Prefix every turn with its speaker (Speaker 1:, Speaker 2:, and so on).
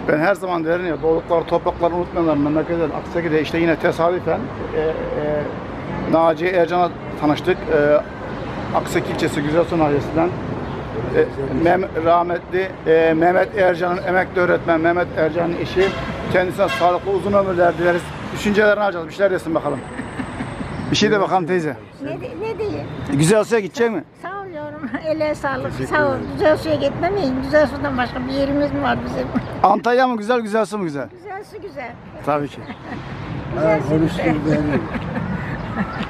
Speaker 1: Ben her zaman derim ya, doğdukları toprakları unutmuyorlar memleketler. Aksaki'de işte yine tesadüfen Naci Ercan'la tanıştık. Aksaki ilçesi Güzelson ailesinden. Rahmetli Mehmet Ercan'ın, emekli öğretmen Mehmet Ercan'ın eşi. Kendisine sağlıklı uzun ömürler dileriz. Düşüncelerini alacağız. Bir şeyler desin bakalım. Bir şey de bakalım teyze.
Speaker 2: Ne diyeyim?
Speaker 1: Güzel suya gidecek mi?
Speaker 2: Sağ ol yavrum. Ele sağlık. Sağ ol. Güzel suya gitmemeyin. Güzel sudan başka bir yerimiz mi var bizim?
Speaker 1: Antalya mı güzel, güzel su mu güzel?
Speaker 2: Güzel su güzel.
Speaker 1: Tabii ki.
Speaker 2: Güzel su güzel.